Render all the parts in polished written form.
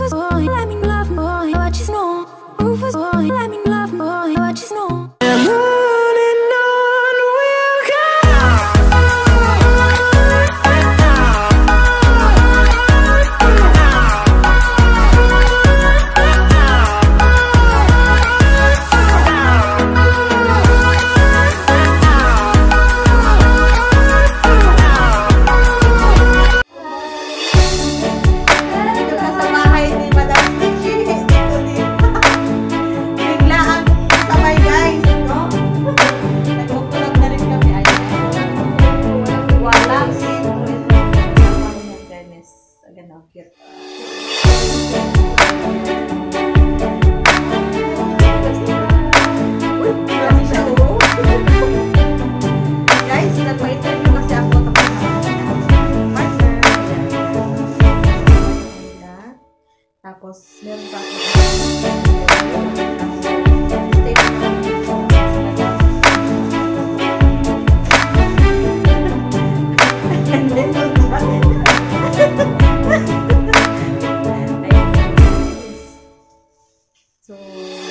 Rufus boy, let me love boy, what you know. Rufus boy, let me love boy, what you know. And on we'll go. Tapos meron pa ako so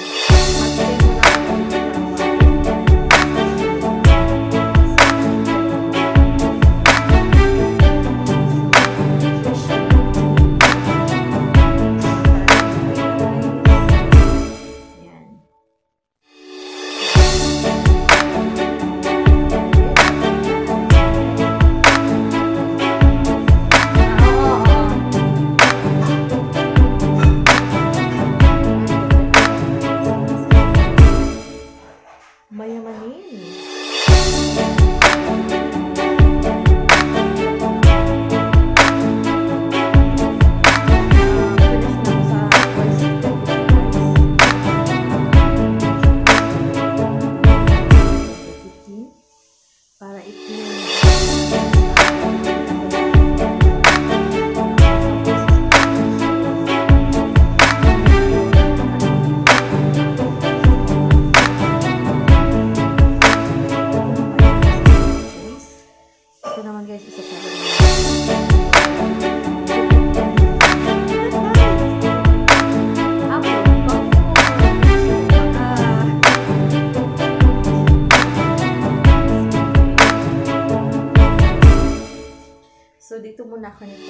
So, dito muna ako nito.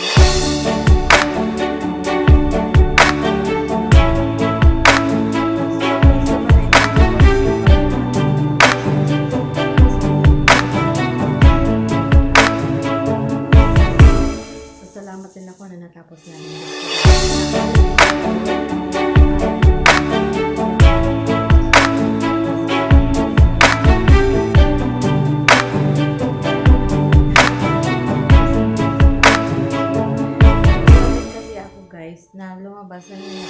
So, salamat din ako na natapos namin. Na lumabas na yun.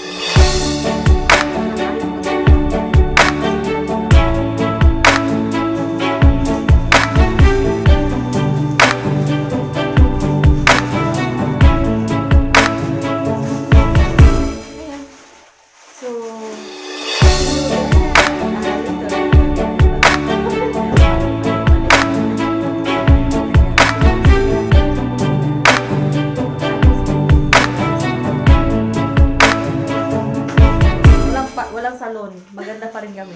Walang salon. Maganda pa rin kami.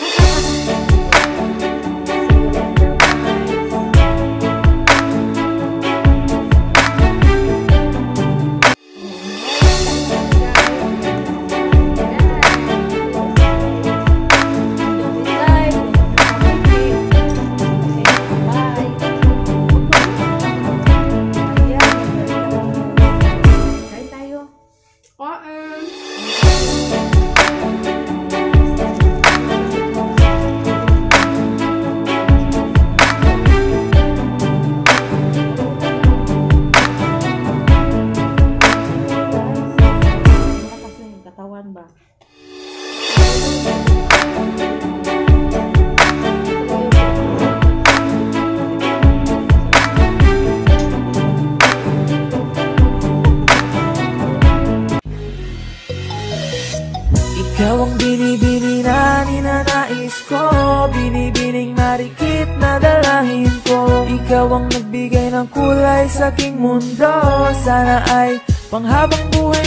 Ikaw ang binibini na ninanais ko, binibining marikit na dalahin ko. Ikaw ang nagbigay ng kulay sa aking mundo, sana ay panghabang buhay na ito.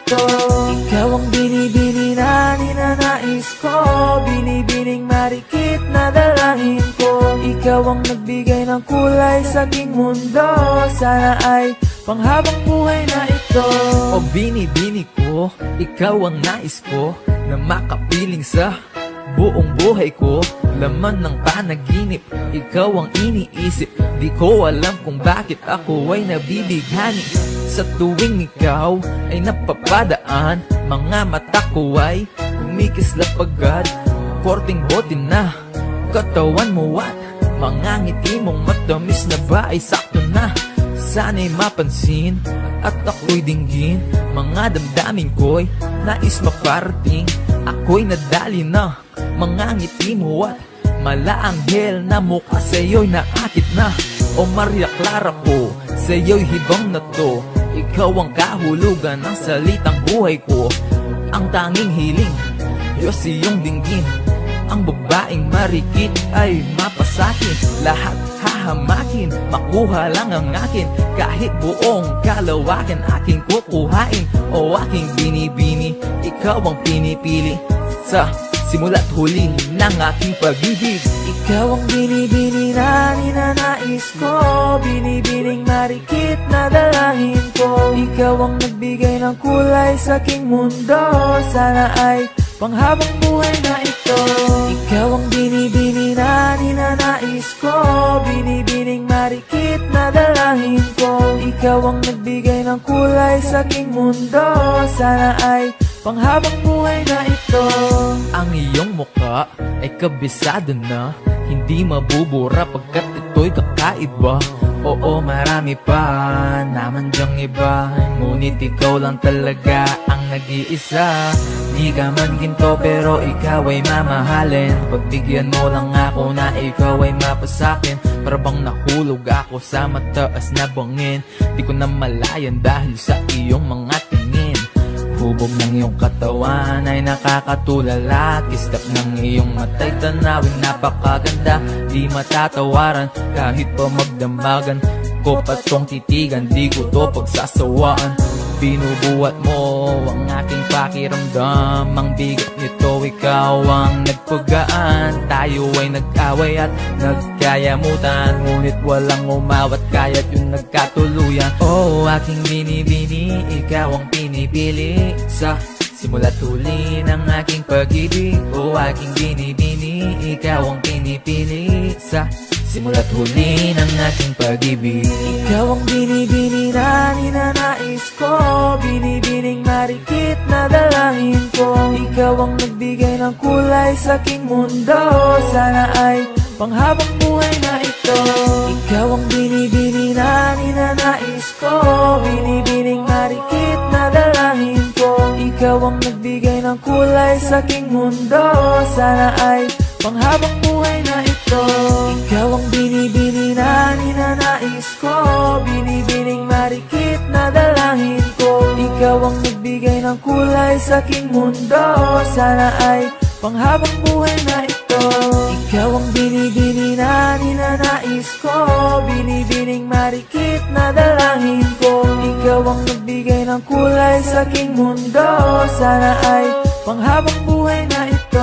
ito. Ikaw ang binibini na ninanais ko, binibining marikit na dalangin ko. Ikaw ang nagbigay ng kulay sa aking mundo, sana ay panghabang buhay na ito. O binibini ko, ikaw ang nais ko, na makapiling sa buong buhay ko. Laman ng panaginip, ikaw ang iniisip. Di ko alam kung bakit ako ay nabibighani. Sa tuwing ikaw ay napapadaan, mga mata ko ay kumikislap agad. Korting bote na katawan mo at mga ngiti mong matamis na ba ay sakto na. Sana'y mapansin at ako'y dinggin, mga damdamin ko'y nais maparating. Ako'y nadali na mga ngiti mo at malaanghel na mukha sa'yo'y naakit na. O Maria Clara ko, sa'yo'y hibang na to. Ikaw ang kahulugan ng salitang buhay ko. Ang tanging hiling, Diyos iyong dinggin. Ang babaeng marikit ay mapasakin. Lahat hahamakin, makuha lang ang akin. Kahit buong kalawakan aking kukuhain. O aking binibini, ikaw ang pinipili. Sa simula't huli ng aking pag-ibig. Ikaw ang binibini na ninanais ko, binibining marikit na dalangin ko. Ikaw ang nagbigay ng kulay sa aking mundo, sana ay panghabang buhay na ito. Ikaw ang binibini na ninanais ko, binibining marikit na dalangin ko. Ikaw ang nagbigay ng kulay sa aking mundo, sana ay panghabang buhay na ito. Ang iyong mukha ay kabisado na, hindi mabubura pagkat ito'y kakaiba. Oo, marami pa naman dyang iba, ngunit ikaw lang talaga ang nag-iisa. Di ka man ginto pero ikaw ay mamahalin. Pagbigyan mo lang ako na ikaw ay mapasakin. Para bang nahulog ako sa mataas na bangin. Di ko na malayan dahil sa iyong mga tingin. Hubog ng iyong katawan ay nakakatulala. Kislap ng iyong mata'y tanawin napakaganda. Di matatawaran kahit pa magdamagan ko pa tong titigan, di ko to pagsasawaan. Binubuhat mo ang aking pakiramdam. Ang bigat nito ikaw ang nagpagaan. Tayo ay nag-away at nagkayamutan, ngunit walang umawat kaya't yung nagkatuluyan. Oh, aking binibini, ikaw ang pinipili. Sa simula't huli ng aking pag-ibig. Oh, aking binibini, ikaw ang pinipili. Sa simula't huli ng aking pag-ibig. Ikaw ang binibini na ninanais ko, binibining marikit na dalangin ko. Ikaw ang nagbigay ng kulay sa aking mundo, sana ay panghabang buhay na ito. Ikaw ang binibini na ninanais ko, binibining marikit na dalangin ko. Ikaw ang nagbigay ng kulay sa aking mundo, sana ay panghabang buhay na ito. Ikaw ang binibini na ninanais ko, binibining marikit na dalangin ko. Ikaw ang nagbigay ng kulay sa aking mundo, sana ay panghabang buhay na ito. Ikaw ang binibini na ninanais ko, binibining marikit na dalangin ko. Ikaw ang nagbigay ng kulay sa aking mundo, sana ay panghabang buhay na ito.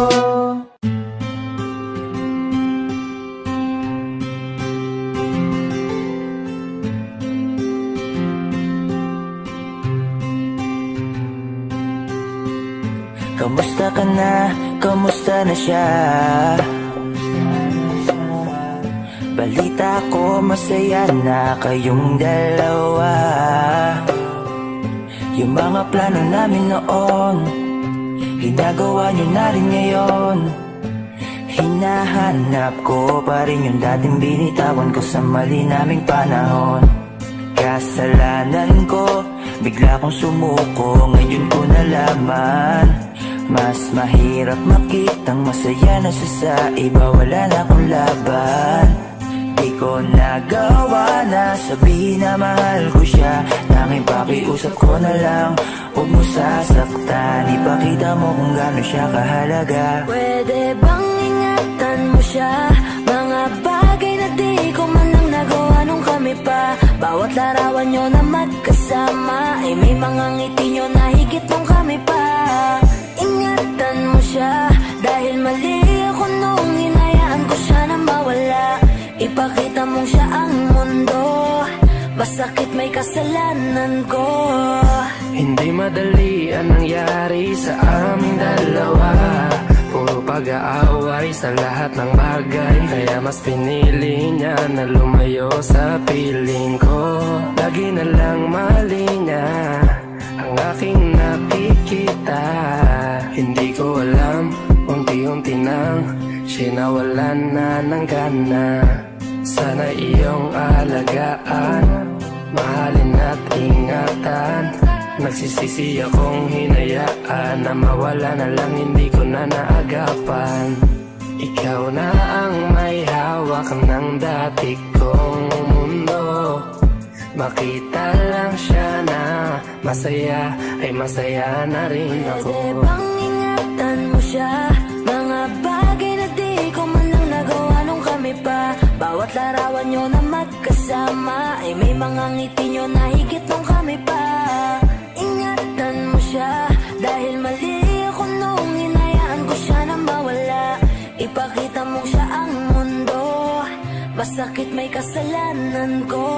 Kamusta ka na? Kamusta na siya? Balita ko masaya na kayong dalawa. Yung mga plano namin noon, ginagawa nyo na rin ngayon. Hinahanap ko pa rin yung dating binitawan ko sa mali naming panahon. Kasalanan ko, bigla kong sumuko, ngayon ko nalaman. Mas mahirap makitang masaya na siya sa iba, wala na akong laban. Di ko nagawa na sabihin na mahal ko siya. Tanging pakiusap ko na lang, huwag mo sasaktan. Ipakita mo kung gaano siya kahalaga. Pwede bang ingatan mo siya? Mga bagay na di ko man lang nagawa nung kami pa. Bawat larawan nyo na magkasama, magkasama ay may mga ngiti nyo na higit nung kami pa. Ingatan mo siya dahil mali ako nung hinayaan ko siya na mawala. Ipakita mong siya ang mundo, masakit may kasalanan ko. Hindi madali ang nangyari sa aming dalawa. Puro pag-aaway sa lahat ng bagay, kaya mas pinili niya na lumayo sa piling ko. Lagi na lang mali niya ang aking nakikita. Hindi ko alam, unti-unti nang sinawalan na ng gana. Sana iyong alagaan, mahalin at ingatan. Nagsisisi akong hinayaan na mawala na lang, hindi ko na naagapan. Ikaw na ang may hawak ng dati kong mundo. Makita lang siya na masaya, ay masaya na rin ako. Pwede bang ingatan mo siya? Mga bagay na di ko man lang nagawa nung kami pa. Bawat larawan nyo na magkasama ay may mga ngiti nyo na higit nung kami pa. Ingatan mo siya dahil mali ako nung hinayaan ko siya na mawala. Ipakita mo siya ang mundo, masakit may kasalanan ko.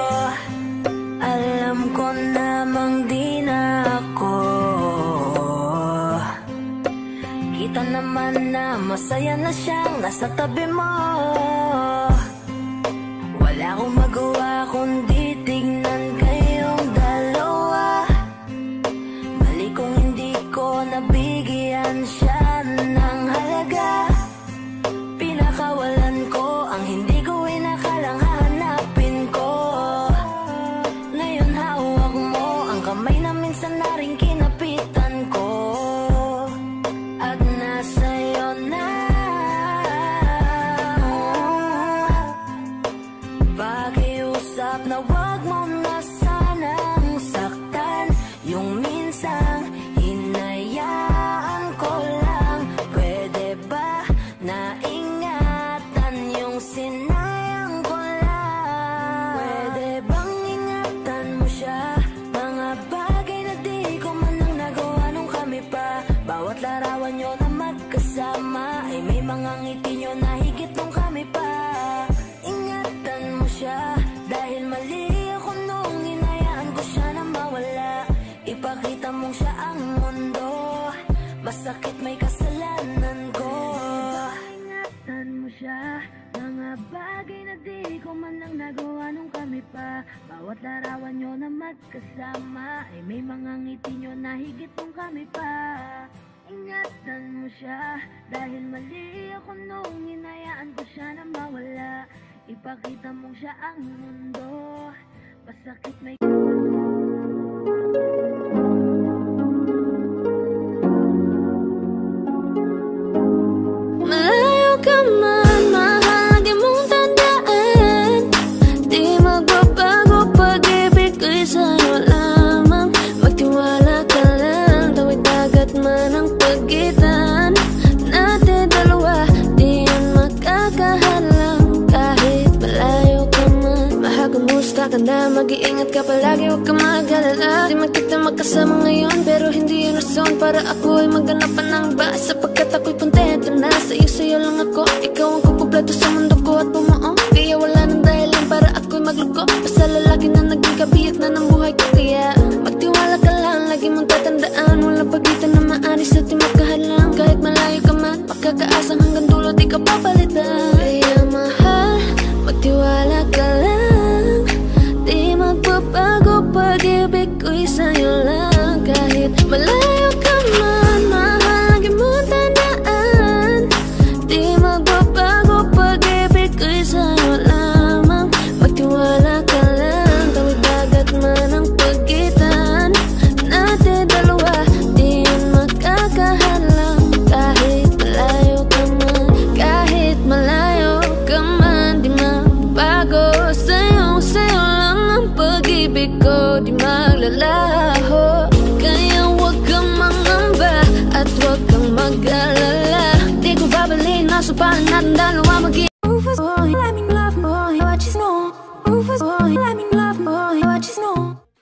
Alam ko namang di na ako. Kita naman na masaya na siyang nasa tabi mo. Wala akong magawa kundi tignan kayong dalawa. Mali kung hindi ko nabigyan siya ng halaga. Pinakawalan ko ang hindi ko inakalang hahanapin ko. Ngayon hawak mo ang kamay na minsan na rin kinapitan ko. At nasa'yo na. Pakiusap na wag mo na sanang saktan. Yung minsang hinayaan ko lang. Pwede ba na ingatan yung sinayang ko lang? Pwede bang ingatan mo siya? Mga bagay na di ko man lang nagawa nung kami pa. Bawat larawan nyo na magkasama ay may mga ngiti nyo na higit nung kami pa. Ingatan mo siya dahil mali ako nung hinayaan ko siya na mawala. Ipakita mong siya ang mundo, masakit may kasalanan ko. Ingatan mo siya, mga bagay na di ko man lang nagawa nung kami pa. Bawat larawan nyo na magkasama ay may mga ngiti nyo na higit nung kami pa. Ingatan mo siya dahil mali ako nung hinayaan ko siya na mawala. Ipakita mong siya ang mundo, masakit may malayo ka man, mahal mong tandaan. Di magbabago pag-ibig ko'y sa'yo lamang. Magtiwala ka lang, tawid dagat man ang pagitan natin dalawa, di yan makakahalang. Kahit malayo ka man, mahal kumusta ka na, mag-iingat ka palagi, huwag ka mag-alala. Di man kita magkasama ngayon, pero hindi yun rason para ako ay magganapan ng iba. Sapagkat ako'y kontento na sa'yo lang ako. Ikaw ang kukumpleto sa mundo ko at bumuo. Kaya wala nang dahilan para ako'y magluko. Basta lalaki na naging kabiyak na ng buhay ko. Kaya magtiwala ka lang, lagi mong tatandaan. Walang pagitan na maanis at di magkahalang. Kahit malayo ka man, makakaasang hanggang dulo di ka papalitan. Kaya mahal, magtiwala ka lang. Di magbabago pag-ibig ko'y sa'yo lang. Kahit malayo ka man, mahal, lagi mong tandaan. Di magbabago pag-ibig ko'y sa'yo lamang. Magtiwala ka lang, tawid dagat man ang pagitan natin dalawa, di yan makakahalang. Kahit malayo ka man, kahit malayo ka man, di magbago sa'yo lang ang pag-ibig ko, di maglalaho. Kaya huwag kang mangamba at huwag kang mag-alala. Di ko babalik, nasa pahan natin dalawa mag-i Rufus boy, let me love boy, what you know. Rufus boy, let me love boy, what you know.